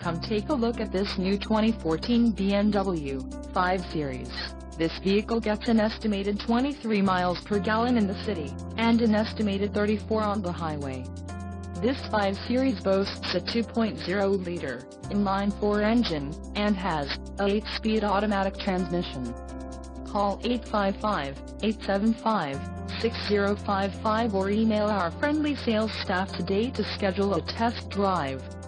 Come take a look at this new 2014 BMW 5 Series. This vehicle gets an estimated 23 miles per gallon in the city, and an estimated 34 on the highway. This 5 Series boasts a 2.0-liter inline-4 engine, and has a 8-speed automatic transmission. Call 855-875-6055 or email our friendly sales staff today to schedule a test drive.